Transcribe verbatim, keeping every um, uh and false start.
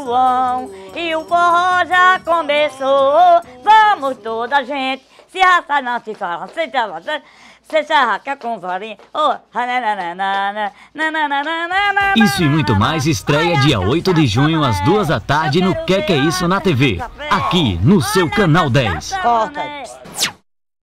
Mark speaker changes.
Speaker 1: João. E o forró já começou. Vamos toda a gente se arrastar, não se fala, se fala, se arrasca com varinha. Oh,
Speaker 2: Isso e muito mais estreia dia oito de junho às duas da tarde no Que Que É Isso na T V, aqui no seu Canal dez.
Speaker 1: Corta.